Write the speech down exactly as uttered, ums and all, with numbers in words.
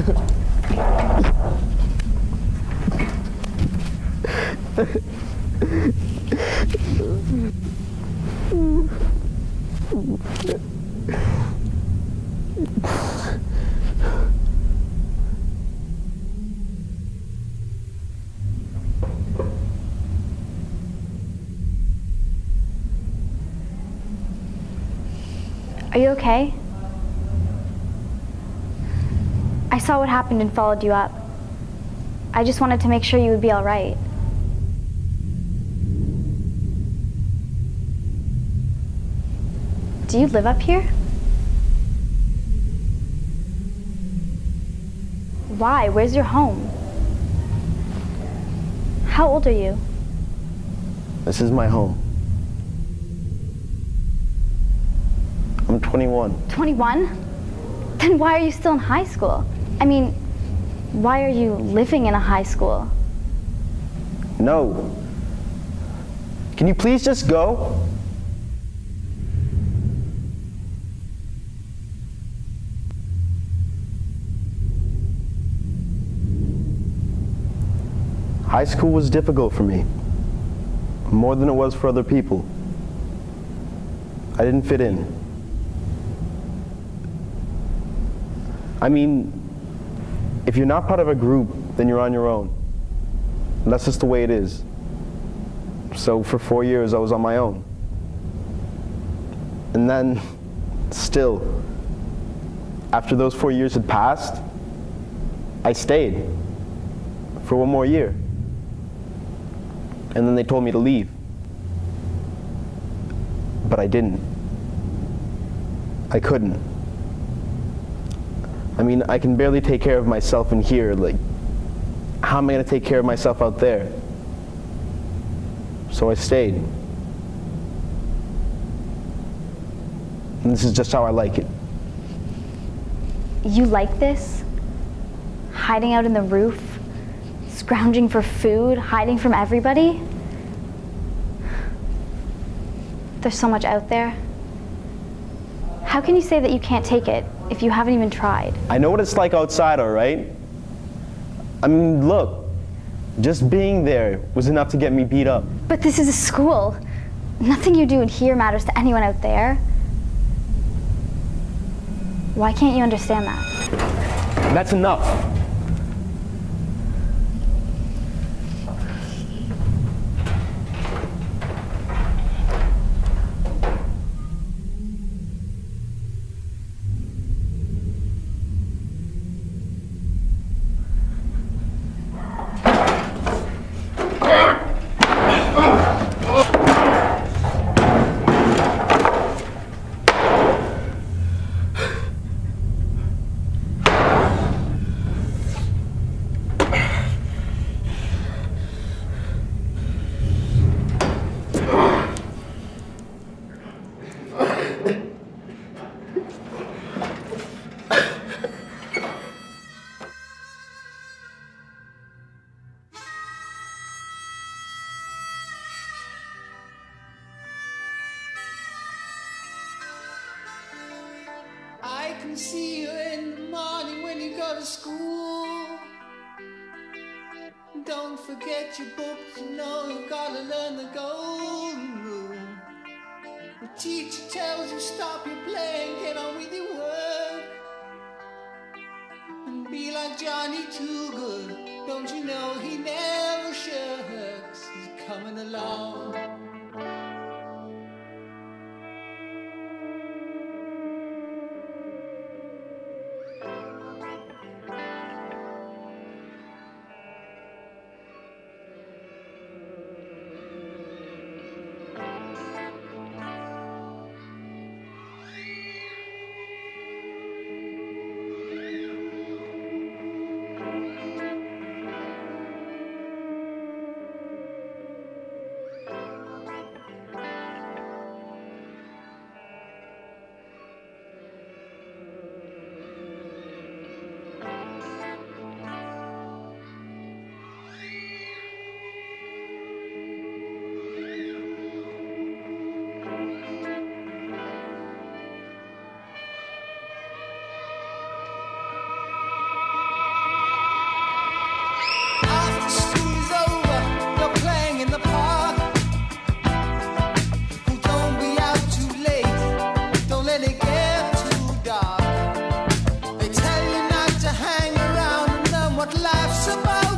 Are you okay? I saw what happened and followed you up. I just wanted to make sure you would be all right. Do you live up here? Why? Where's your home? How old are you? This is my home. I'm twenty-one. twenty-one? Then why are you still in high school? I mean, why are you living in a high school? No. Can you please just go? High school was difficult for me, more than it was for other people. I didn't fit in. I mean, if you're not part of a group, then you're on your own. That's just the way it is. So for four years, I was on my own. And then, still, after those four years had passed, I stayed for one more year. And then they told me to leave. But I didn't. I couldn't. I mean, I can barely take care of myself in here. Like, how am I going to take care of myself out there? So I stayed. And this is just how I like it. You like this? Hiding out in the roof? Scrounging for food? Hiding from everybody? There's so much out there. How can you say that you can't take it if you haven't even tried? I know what it's like outside, all right? I mean, look, just being there was enough to get me beat up. But this is a school. Nothing you do in here matters to anyone out there. Why can't you understand that? That's enough. I can see you in the morning when you go to school. Don't forget your books, you know you've got to learn the golden rule. The teacher tells you stop your playing, get on with your work. And be like Johnny Too Good, don't you know he never shirks, he's coming along. it's about